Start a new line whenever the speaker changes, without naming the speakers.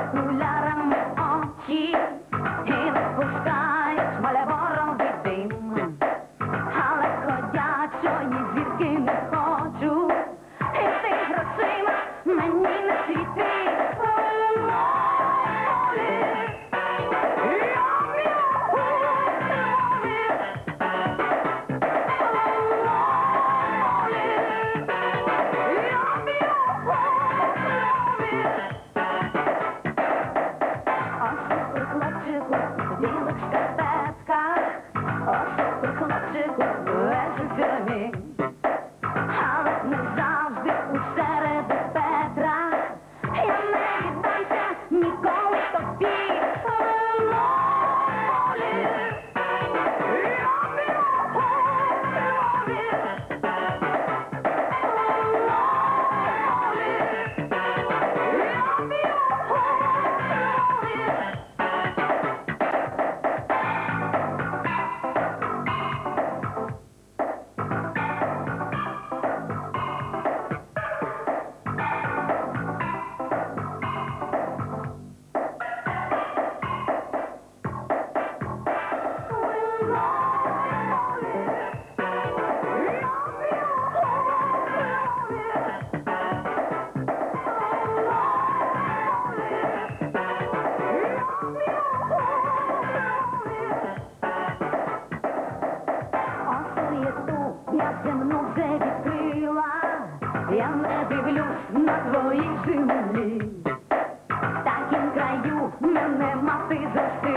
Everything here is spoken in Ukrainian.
окулярами очі і не спускаєш малеборовий дим. Але ходячої зірки не хочу, і ти грошима мені не світи. Я не дивлюсь на твої землі, в такім краю мене мати застила.